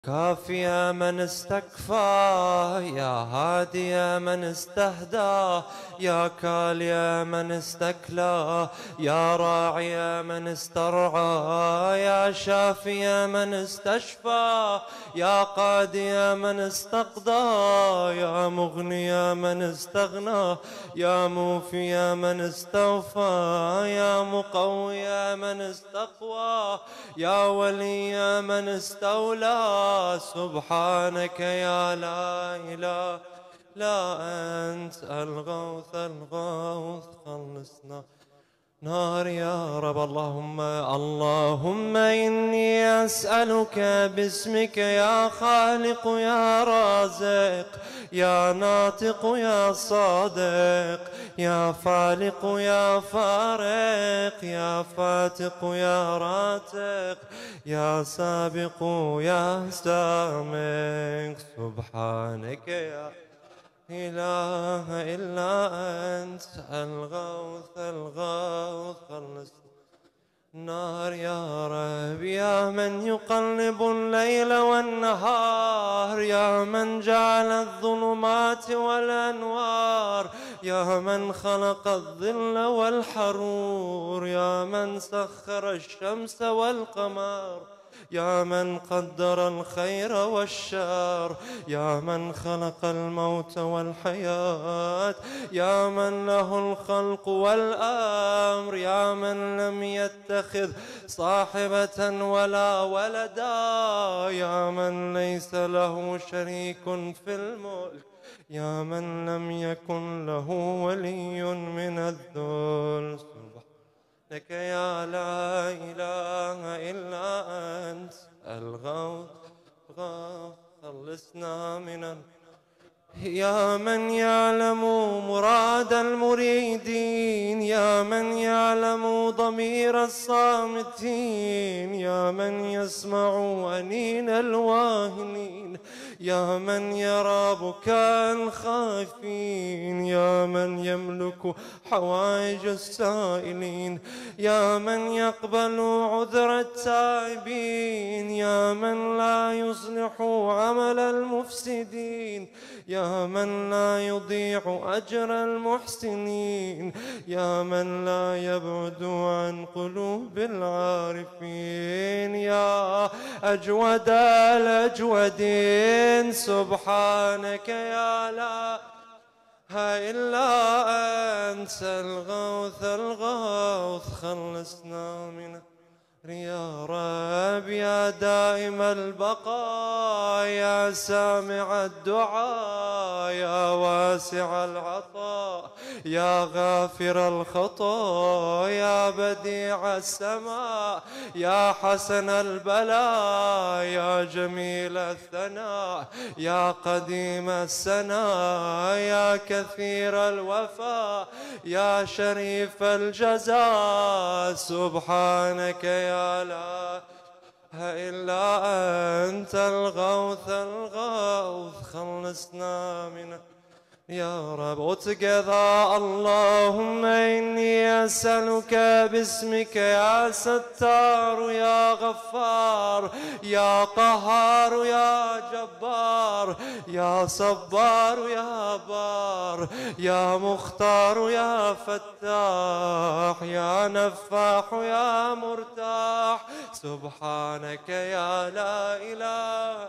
كافي من استكفى، يا هادي من استهدى، يا كالي من استكلى، يا راعي من استرعى، يا شافي من استشفى، يا قاضي من استقضى، يا مغني من استغنى، يا موفي من استوفى، يا مقوي من استقوى، يا ولي من استولى. سبحانك يا لا إله لا أنت الغوث الغوث، خلصنا نار يا رب. اللهم إني أسألك باسمك يا خالق يا رازق يا ناطق يا صادق يا فالق يا فارق يا فاتق يا راتق يا سابق يا سامق. سبحانك يا إله إلا أنت الغوث الغوث، خلص نار يا رب. يا من يقلب الليل والنهار، يا من جعل الظلمات والأنوار، يا من خلق الظل والحرور، يا من سخر الشمس والقمر، يا من قدر الخير والشر، يا من خلق الموت والحياة، يا من له الخلق والأمر، يا من لم يتخذ صاحبة ولا ولدا، يا من ليس له شريك في الملك، يا من لم يكن له ولي من الذل. لك يا لا إله إلا أنت الغوث الغوث، خلصنا من يا من يعلم مراد المريدين، يا من يعلم ضمير الصامتين، يا من يسمع أنين الواهنين، يا من يرى بكاء الخائفين، يا من يملك حوائج السائلين، يا من يقبل عذر التائبين، يا من لا يصلح عمل المفسدين، يا من لا يضيع أجر المحسنين، يا من لا يبعد عن قلوب العارفين، يا أجود الأجودين. سبحانك يا لا إلا أنت الغوث الغوث، خلصنا من يا رب. يا دائم البقاء، يا سامع الدعاء، يا واسع العطاء، يا غافر الخطا، يا بديع السماء، يا حسن البلاء، يا جميل الثناء، يا قديم السناء، يا كثير الوفاء، يا شريف الجزاء. سبحانك يا لا إلا أنت الغوث الغوث، خلصنا من يا رب. وتقضى اللهم إني أسألك باسمك يا ستار يا غفار يا قهار يا جبار يا صبار يا بار يا مختار يا فتاح يا نفاح يا مرتاح. سبحانك يا لا إله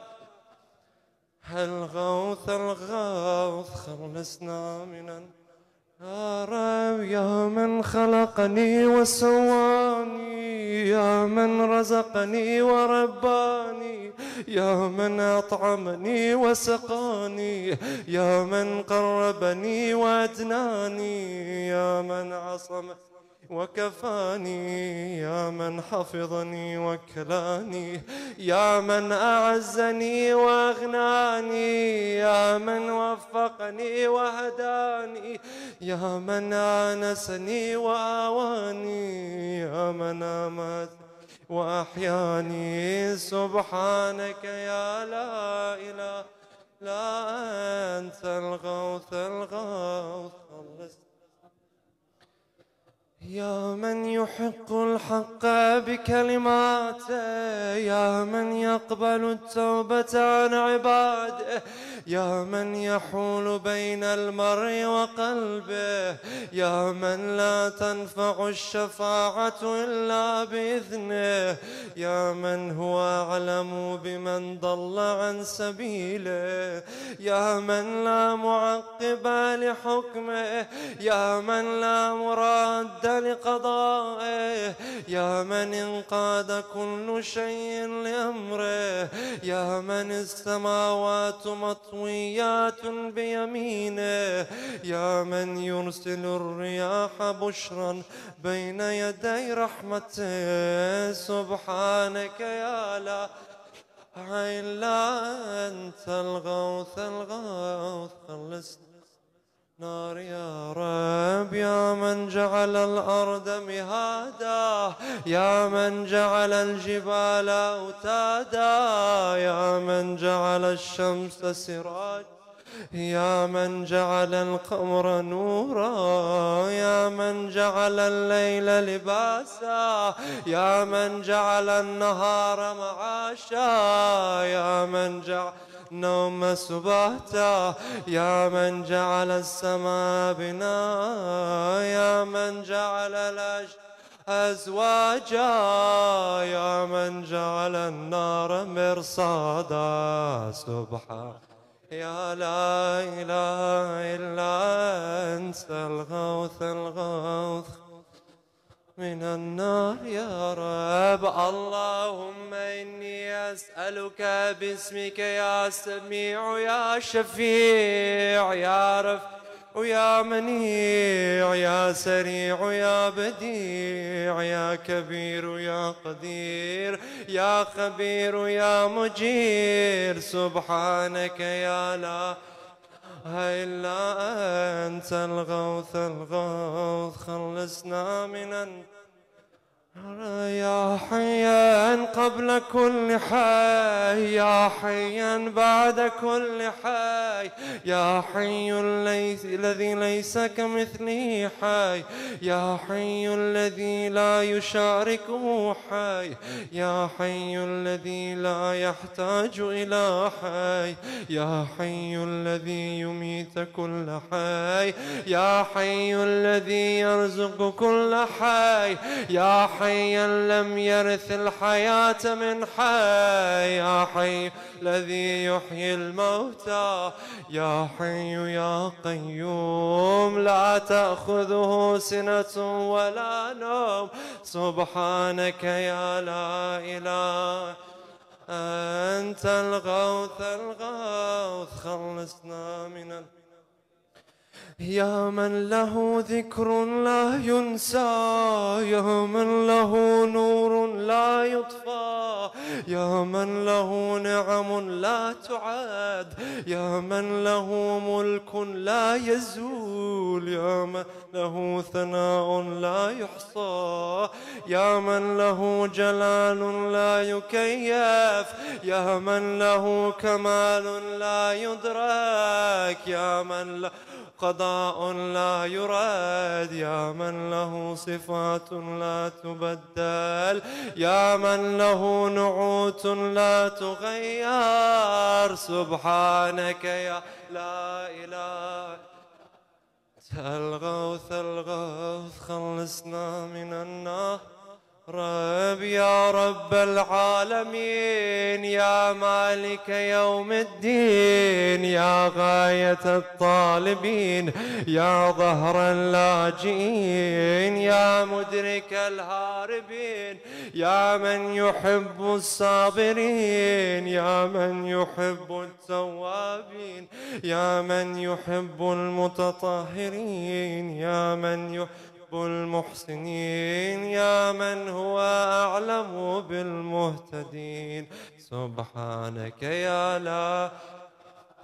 الغوث الغوث، خلصنا من يا رب. يا من خلقني وسواني، يا من رزقني ورباني، يا من أطعمني وسقاني، يا من قربني وأدناني، يا من عصمني وكفاني، يا من حفظني وكلاني، يا من أعزني وأغناني، يا من وفقني وهداني، يا من آنسني وآواني، يا من أمات وأحياني. سبحانك يا لا إله لا أنت الغوث الغوث، يا من يحق الحق بكلماته، يا من يقبل التوبة عن عباده، يا من يحول بين المرء وقلبه، يا من لا تنفع الشفاعة إلا بإذنه، يا من هو أعلم بمن ضل عن سبيله، يا من لا معقب لحكمه، يا من لا مراد لقضائه، يا من انقاد كل شيء لأمره، يا من السماوات مطويات بيمينه، يا من يرسل الرياح بشرا بين يدي رحمته. سبحانك يا لا إلا أنت الغوث الغوث، خلصنا نار يا رب. يا من جعل الأرض مهادا، يا من جعل الجبال أوتادا، يا من جعل الشمس سراجا، يا من جعل القمر نورا، يا من جعل الليل لباسا، يا من جعل النهار معاشا، يا من جعل النوم سباتا، يا من جعل السماء بناء، يا من جعل أزواجا، يا من جعل النار مرصادا. سبحان يا لا إله إلا أنت الغوث الغوث من النار يا رب. اللهم إني أسألك باسمك يا سميع يا شفيع يا رفيع يا منيع يا سريع يا بديع يا كبير يا قدير يا خبير يا مجير. سبحانك يا لا إلا أنت الغوث الغوث، خلصنا من يا حيا قبل كل حي، يا حيا بعد كل حي، يا حي الذي ليس كمثله حي، يا حي الذي لا يشاركه حي، يا حي الذي لا يحتاج إلى حي، يا حي الذي يميت كل حي، يا حي الذي يرزق كل حي، يا حيا لم يرث الحياة من حي، يا حي الذي يحيي الموتى، يا حي يا قيوم لا تأخذه سنة ولا نوم. سبحانك يا لا إله أنت الغوث الغوث، خلصنا من يا من له ذكر لا ينسى، يا من له نور لا يطفى، يا من له نعم لا تعاد، يا من له ملك لا يزول، يا من له ثناء لا يحصى، يا من له جلال لا يكيف، يا من له كمال لا يدرك، يا من له قضاء لا يراد، يا من له صفات لا تبدل، يا من له نعوت لا تغير. سبحانك يا لا إله الغوث الغوث، خلصنا من النار رب. يا رب العالمين، يا مالك يوم الدين، يا غاية الطالبين، يا ظهر اللاجئين، يا مدرك الهاربين، يا من يحب الصابرين، يا من يحب التوابين، يا من يحب المتطهرين، يا من يحب المحسنين، يا من هو أعلم بالمهتدين. سبحانك يا لا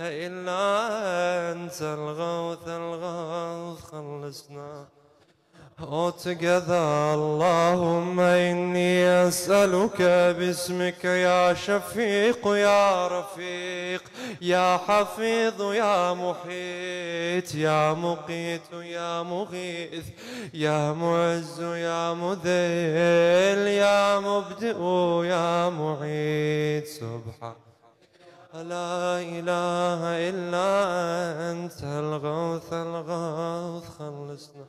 إلا أنت الغوث الغوث، خلصنا All together, Allahumma inni as'aluka bismika ya shafiq ya rafiq ya hafiz ya muhit ya muqit ya mughith ya mu'izz ya mudhil ya mubdi'u ya mu'id subhan لا إله إلا أنت الغوث خلصنا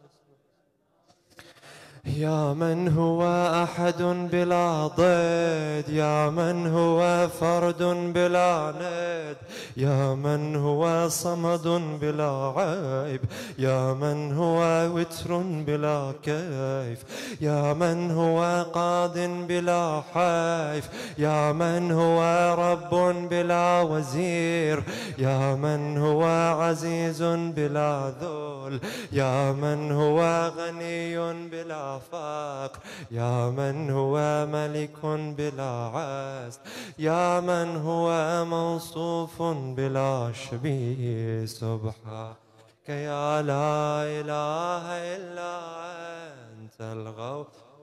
يا من هو أحد بلا ضد يا من هو فرد بلا ند يا من هو صمد بلا عيب يا من هو وتر بلا كيف يا من هو قاض بلا حيف يا من هو رب بلا وزير يا من هو عزيز بلا ذل يا من هو غني بلا فقر يا من هو ملك بلا عز يا من هو موصوف بلا شبيه سبحانك يا لا إله إلا أنت الغوث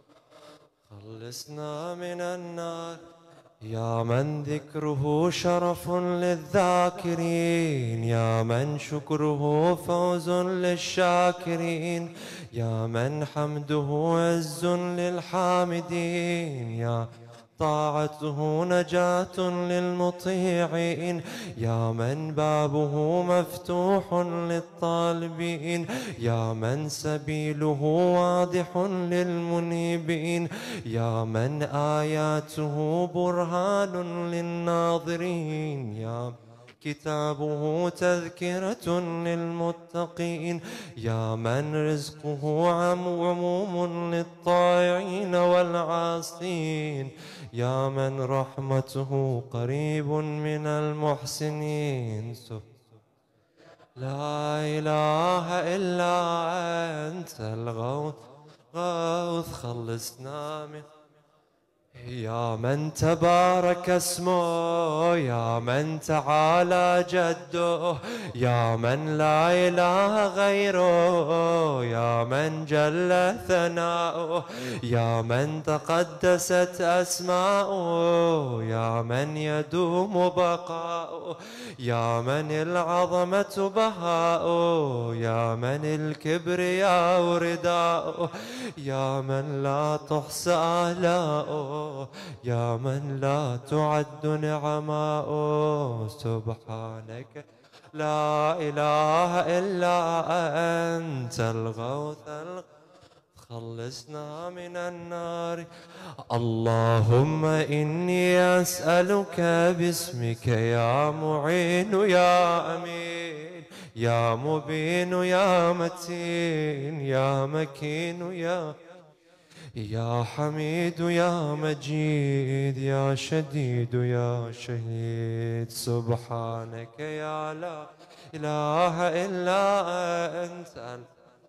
خلصنا من النار يا من ذكره شرف للذاكرين يا من شكره فوز للشاكرين يا من حمده عز للحامدين يا طاعته نجاة للمطيعين يا من بابه مفتوح للطالبين يا من سبيله واضح للمنيبين يا من آياته برهان للناظرين يا كتابه تذكرة للمتقين يا من رزقه عموم للطائعين والعاصين يا من رحمته قريب من المحسنين لا إله إلا أنت الغوث خلصنا من يا من تبارك اسمه يا من تعالى جده يا من لا إله غيره يا من جل ثناؤه يا من تقدست أسماؤه يا من يدوم بقاؤه يا من العظمة بهاؤه يا من الكبرياء رداؤه يا من لا تحصى آلاؤه يا من لا تعد نعماؤه سبحانك لا إله إلا أنت الغوث خلصنا من النار اللهم إني أسألك باسمك يا معين يا أمين يا مبين يا متين يا مكين يا حميد يا مجيد يا شديد يا شهيد سبحانك يا لا إله إلا أنت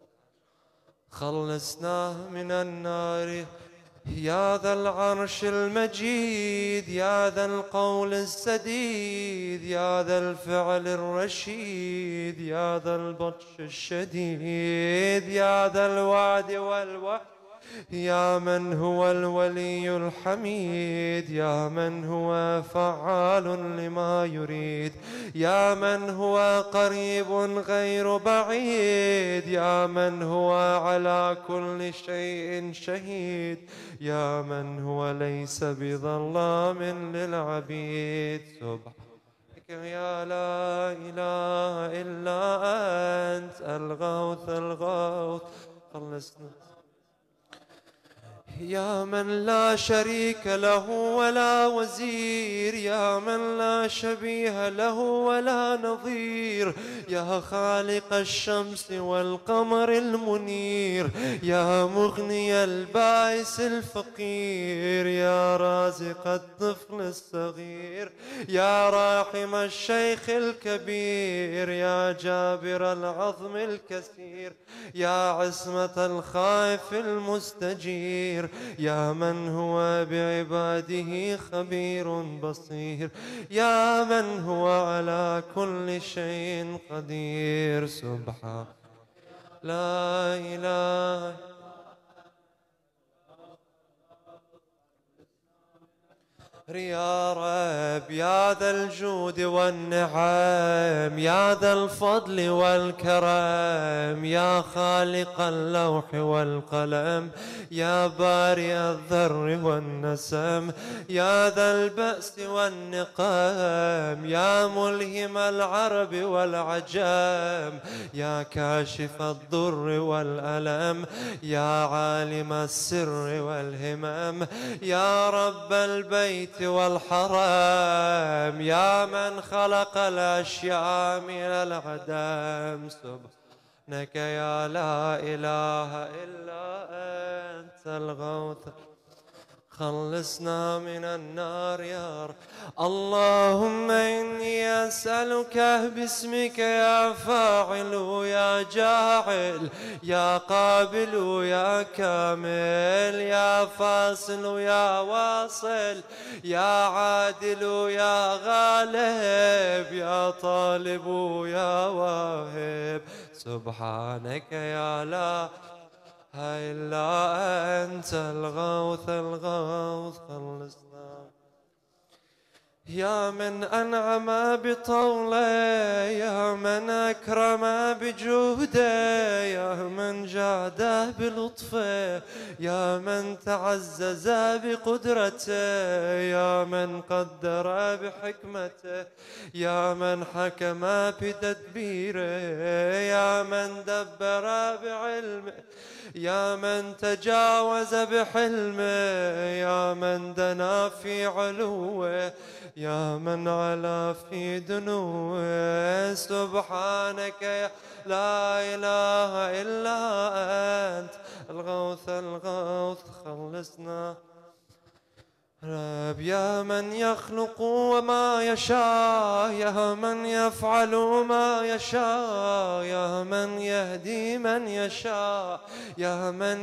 خلصنا من النار يا ذا العرش المجيد يا ذا القول السديد يا ذا الفعل الرشيد يا ذا البطش الشديد يا ذا الوعد والوعد يا من هو الولي الحميد يا من هو فعال لما يريد يا من هو قريب غير بعيد يا من هو على كل شيء شهيد يا من هو ليس بظلام للعبيد سبحانك يا لا إله إلا أنت الغوث خلصنا يا من لا شريك له ولا وزير يا من لا شبيه له ولا نظير يا خالق الشمس والقمر المنير يا مغني البائس الفقير يا رازق الطفل الصغير يا راحم الشيخ الكبير يا جابر العظم الكثير يا عصمة الخائف المستجير يا من هو بعباده خبير بصير يا من هو على كل شيء قدير سبحان لا إله يا رب يا ذا الجود والنعم، يا ذا الفضل والكرم، يا خالق اللوح والقلم، يا بارئ الذر والنسم، يا ذا البأس والنقم، يا ملهم العرب والعجم، يا كاشف الضر والألم، يا عالم السر والهمم، يا رب البيت والحرم، يا من خلق الأشياء من العدم. سبحانك يا لا إله إلا أنت الغوث، خلصنا من النار يا رب. اللهم إني أسألك باسمك يا فاعل يا جاعل يا قابل يا كامل يا فاصل يا واصل يا عادل يا غالب يا طالب يا واهب. سبحانك يا لا إلا أنت الغوث الغوث، خلصنا. يا من أنعم بطوله، يا من أكرم بجوده، يا من جاد بلطفه، يا من تعزز بقدرته، يا من قدر بحكمته، يا من حكم بتدبيره، يا من دبر بعلمه، يا من تجاوز بحلمه، يا من دنا في علوه، يا من علا في دنوه. سبحانك يا لا إله إلا أنت الغوث الغوث، خلصنا. رب يا من يخلق وما يشاء، يا من يفعل ما يشاء، يا من يهدي من يشاء، يا من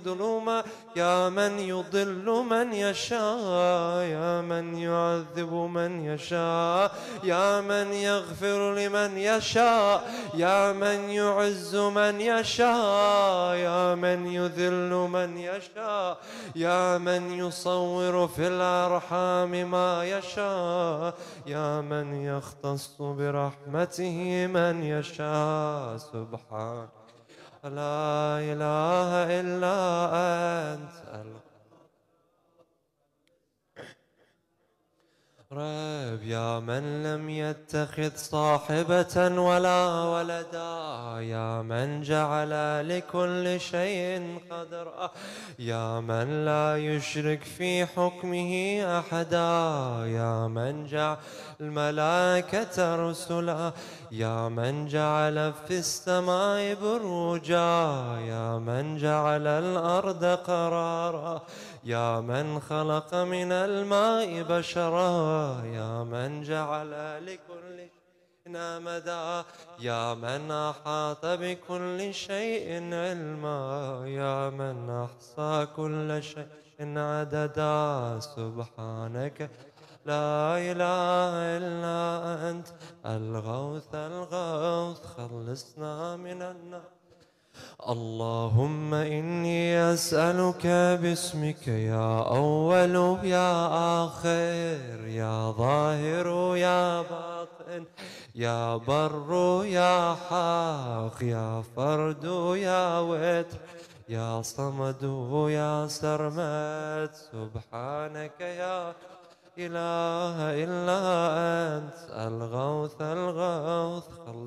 يضل من يشاء، يا من يعذب من يشاء، يا من يغفر لمن يشاء، يا من يعز من يشاء، يا من يذل من يشاء، يا من يصور في الأرحام ما يشاء، يا من يختص برحمته من يشاء. سبحان لا إله إلا أنت رب يا من لم يتخذ صاحبة ولا ولدا، يا من جعل لكل شيء قدرا، يا من لا يشرك في حكمه أحدا، يا من جعل الملائكة رسلا، يا من جعل في السماء بروجا، يا من جعل الأرض قرارا، يا من خلق من الماء بشرا، يا من جعل لكل شيء مدى، يا من أحاط بكل شيء علما، يا من أحصى كل شيء عددا. سبحانك لا إله إلا أنت الغوث الغوث، خلصنا من النار. اللهم إني أسألك باسمك يا أول يا آخر يا ظاهر يا باطن يا بر يا حق يا فرد يا وتر يا صمد يا سرمد. سبحانك يا إله إلا أنت الغوث الغوث،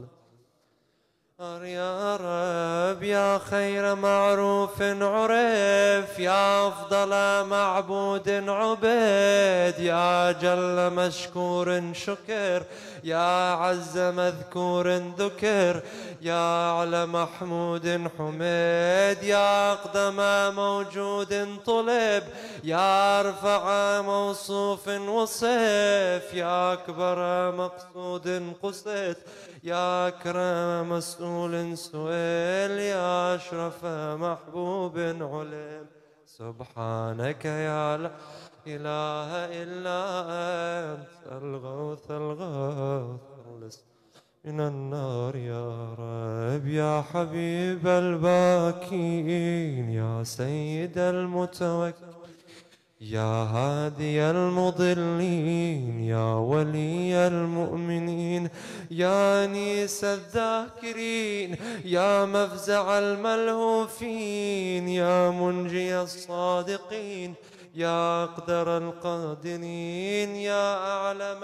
يا رب يا خير معروف عرف، يا أفضل معبود عبد، يا جل مشكور شكر، يا عز مذكور ذكر، يا أعلى محمود حمد، يا أقدم موجود طلب، يا أرفع موصوف وصف، يا أكبر مقصود قصد، يا أكرم مسؤول سئل، يا أشرف محبوب علم. سبحانك يا لا إله إلا أنت الغوث الغوث، من النار يا رب. يا حبيب الباكين، يا سيد المتوكل، يا هادي المضلين يا ولي المؤمنين يا أنيس الذاكرين يا مفزع الملهوفين يا منجي الصادقين يا أقدر القادرين يا أعلم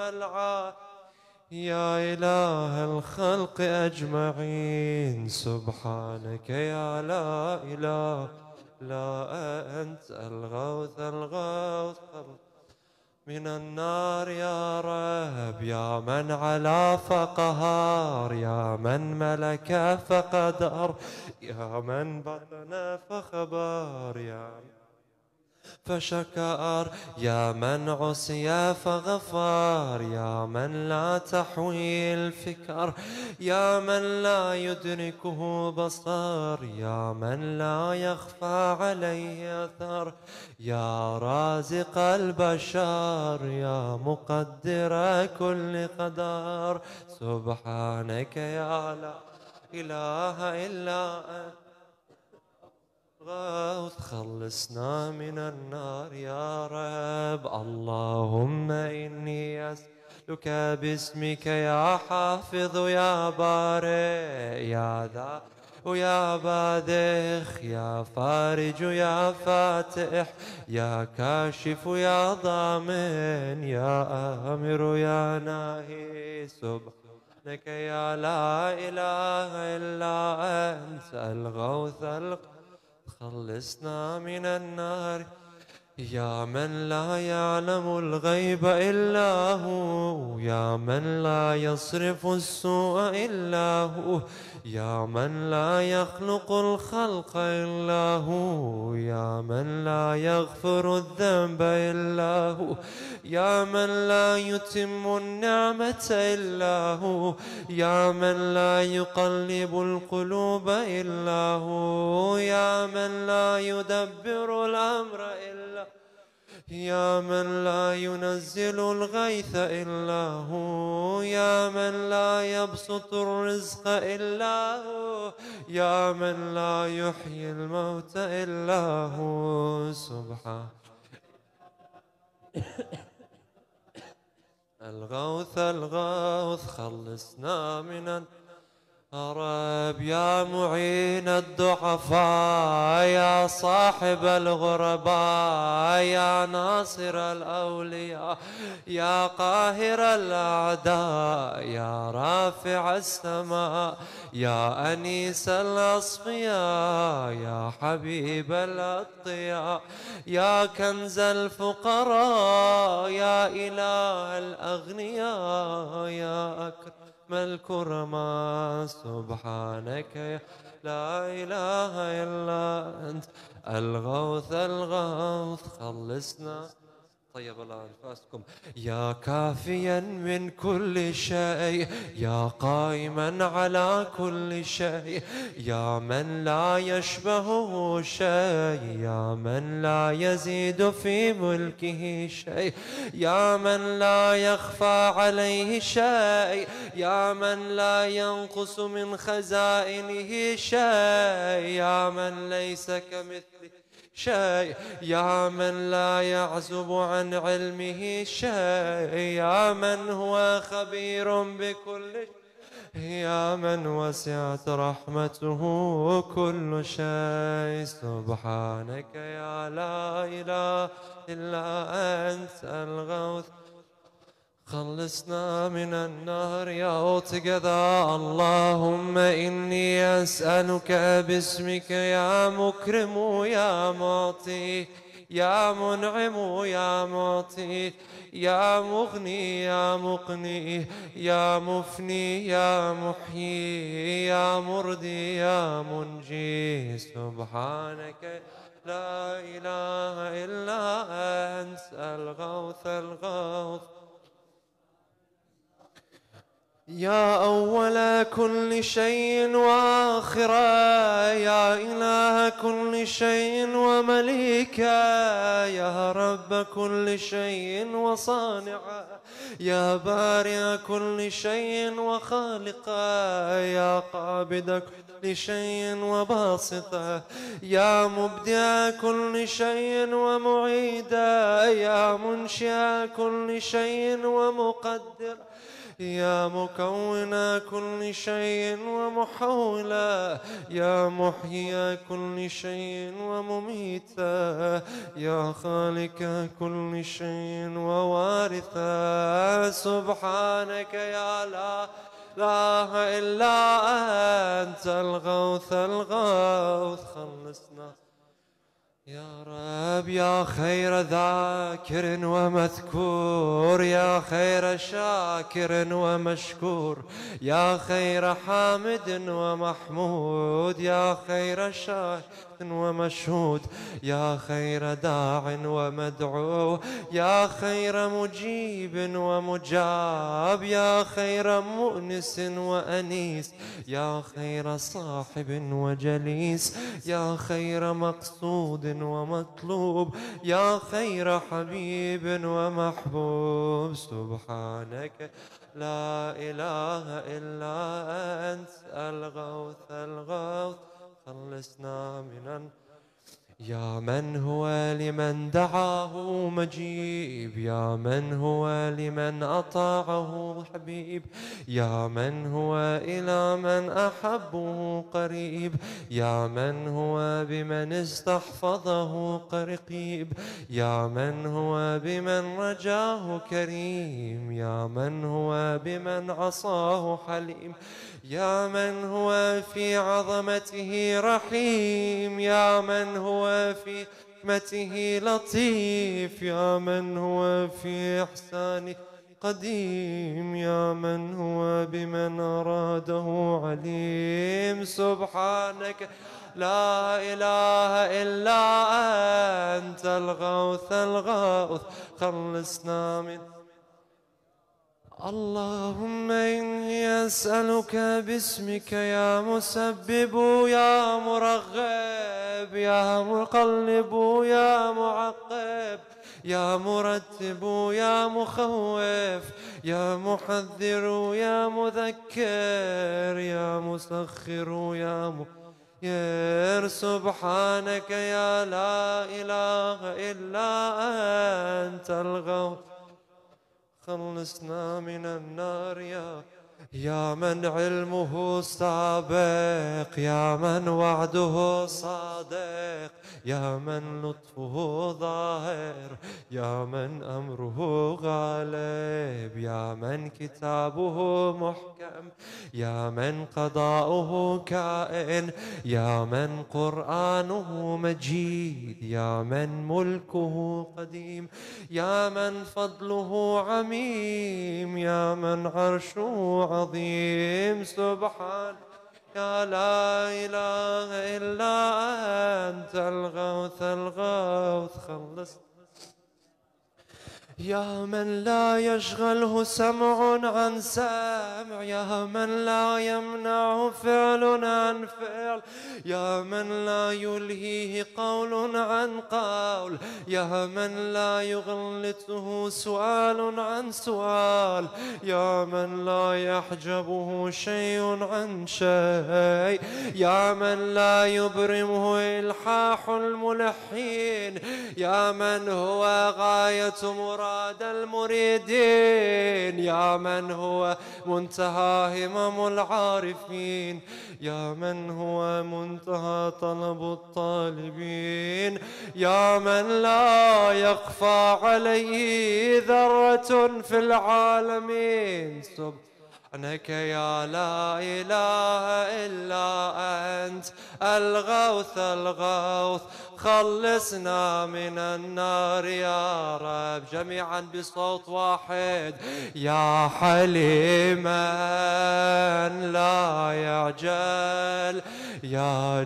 يا إله الخلق أجمعين سبحانك يا لا إله لا أنت الغوث من النار يا رب يا من علا فقهار يا من ملك فقدر يا من بطن فخبر يا فشكر يا من عصي فغفر يا من لا تحوي الفكر يا من لا يدركه بصر يا من لا يخفى عليه أثر يا رازق البشر يا مقدر كل قدر سبحانك يا لا إله إلا أنت غوث خلصنا من النار يا رب اللهم إني أسألك باسمك يا حافظ يا بارئ يا ذا ويا باذخ يا فارج يا فاتح يا كاشف يا ضامن يا آمر يا ناهي سبحانك يا لا إله إلا أنت الغوث خلصنا من النار يا من لا يعلم الغيب إلا هو يا من لا يصرف السوء إلا هو يا من لا يخلق الخلق إلا هو يا من لا يغفر الذنب إلا هو يا من لا يتم النعمة إلا هو يا من لا يقلب القلوب إلا هو يا من لا يدبر الأمر إلا يا من لا ينزل الغيث إلا هو يا من لا يبسط الرزق إلا هو يا من لا يحيي الموت إلا هو سبحانه الغوث خلصنا من رب يا معين الضعفاء يا صاحب الغرباء يا ناصر الأولياء يا قاهر الأعداء يا رافع السماء يا أنيس الأصفياء يا حبيب الأتقياء يا كنز الفقراء يا إله الأغنياء يا أكرم الكرماء سبحانك يا لا إله إلا أنت الغوث خلصنا طيب الله أنفاسكم يا كافيا من كل شيء يا قائما على كل شيء يا من لا يشبهه شيء يا من لا يزيد في ملكه شيء يا من لا يخفى عليه شيء يا من لا ينقص من خزائنه شيء يا من ليس كمثله شيء يا من لا يعزب عن علمه شيء يا من هو خبير بكل شيء يا من وسعت رحمته كل شيء سبحانك يا لا إله إلا أنت الغوث خلصنا من النار يا all together اللهم إني أسألك باسمك يا مكرم يا معطي يا منعم يا معطي يا مغني يا مقني يا مفني يا محيي يا مردي يا منجي سبحانك لا إله إلا أنت الغوث يا أول كل شيء وآخرا، يا إله كل شيء ومليكا، يا رب كل شيء وصانعا، يا بارئ كل شيء وخالقا، يا قابض كل شيء وباسطا، يا مبدع كل شيء ومعيدا، يا منشئ كل شيء ومقدر، يا مكون كل شيء ومحولا، يا محيي كل شيء ومميتا، يا خالق كل شيء ووارثا. سبحانك يا لا إله إلا أنت الغوث الغوث، خلصنا يا رب. يا خير ذاكر ومذكور، يا خير شاكر ومشكور، يا خير حامد ومحمود، يا خير شاهد ومشهود، يا خير داع ومدعو، يا خير مجيب ومجاب، يا خير مؤنس وأنيس، يا خير صاحب وجليس، يا خير مقصود ومطلوب، يا خير حبيب ومحبوب. سبحانك لا إله إلا أنت الغوث الغوث، خلصنا من يا من هو لمن دعاه مجيب، يا من هو لمن أطاعه حبيب، يا من هو إلى من أحبه قريب، يا من هو بمن استحفظه قرقيب، يا من هو بمن رجاه كريم، يا من هو بمن عصاه حليم، يا من هو في عظمته رحيم، يا من هو في حكمته لطيف، يا من هو في إحسانه قديم، يا من هو بمن أراده عليم. سبحانك لا إله إلا أنت الغوث الغوث، خلصنا من اللهم إني أسألك باسمك يا مسبب يا مرغب يا مقلب يا معقب يا مرتب يا مخوف يا محذر يا مذكر يا مسخر يا مغير. سبحانك يا لا إله إلا أنت الغوث، خلصنا من النار يا من علمه سابق، يا من وعده صادق، يا من لطفه ظاهر، يا من أمره غالب، يا من كتابه محكم، يا من قضاؤه كائن، يا من قرآنه مجيد، يا من ملكه قديم، يا من فضله عميم، يا من عرشه عظيم. سبحان يا لا إله إلا أنت الغوث الغوث، خلص يا من لا يشغله سمع عن سمع، يا من لا يمنعه فعل عن فعل، يا من لا يلهيه قول عن قول، يا من لا يغلطه سؤال عن سؤال، يا من لا يحجبه شيء عن شيء، يا من لا يبرمه إلحاح الملحين، يا من هو غاية مراد المريدين، يا من هو منتهى همم العارفين، يا من هو منتهى طلب الطالبين، يا من لا يخفى عليه ذرة في العالمين. سبحانك يا لا إله إلا أنت الغوث الغوث، خلصنا من النار يا رب. جميعا بصوت واحد، يا حليما لا يعجل، يا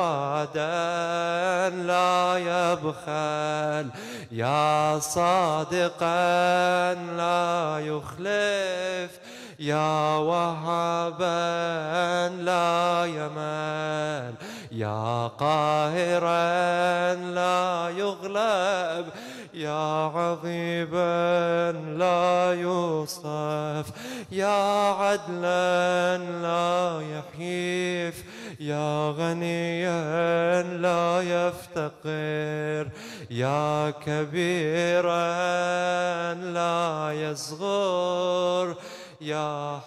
جوادا لا يبخل، يا صادقا لا يخلف، يا وهابا لا يمل، يا قاهرا لا يغلب، يا عظيما لا يوصف، يا عدلا لا يحيف، يا غنيا لا يفتقر، يا كبيرا لا يصغر، يا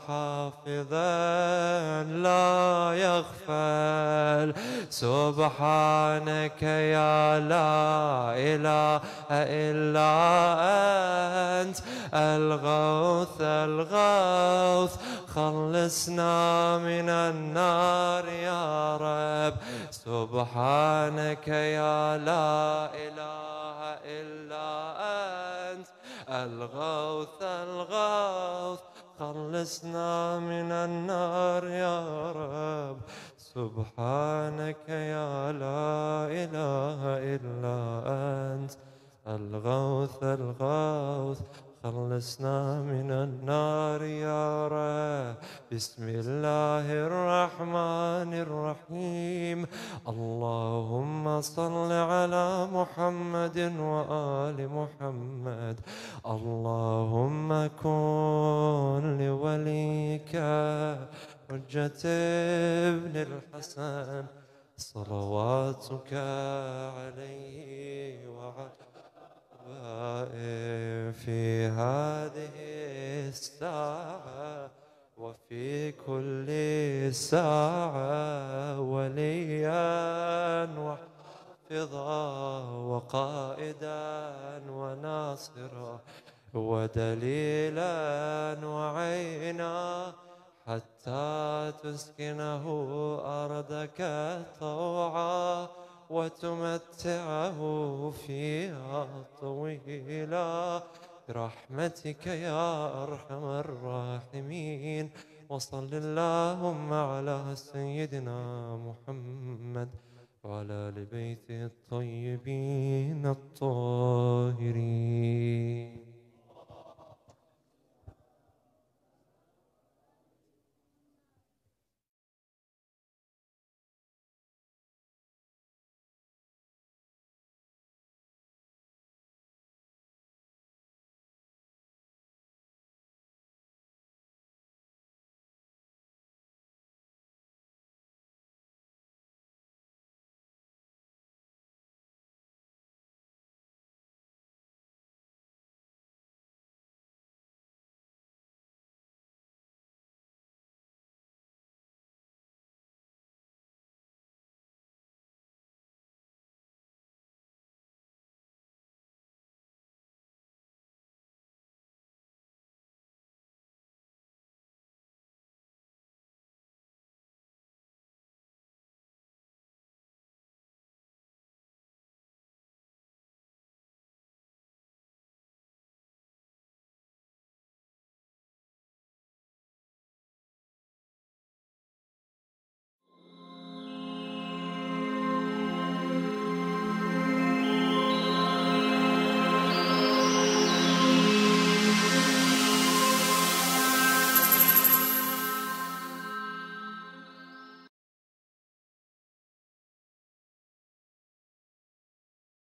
حافظا لا يغفل. سبحانك يا لا إله إلا أنت الغوث الغوث، خلصنا من النار يا رب. سبحانك يا لا إله إلا أنت الغوث الغوث، خلصنا من النار يا رب. سبحانك يا لا إله إلا أنت الغوث الغوث، خلصنا من النار يا رب. بسم الله الرحمن الرحيم. اللهم صل على محمد وآل محمد. اللهم كن لوليك حجة ابن الحسن صلواتك عليه وعلى في هذه الساعة وفي كل ساعة، وليا وحافظا وقائدا وناصرا ودليلا وعينا، حتى تسكنه أرضك طوعا وتمتعه فيها طويلا، برحمتك يا أرحم الراحمين. وصل اللهم على سيدنا محمد وعلى آل بيته الطيبين الطاهرين.